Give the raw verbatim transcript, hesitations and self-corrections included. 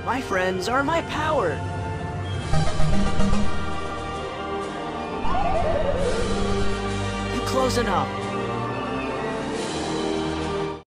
My friends are my power. You close enough.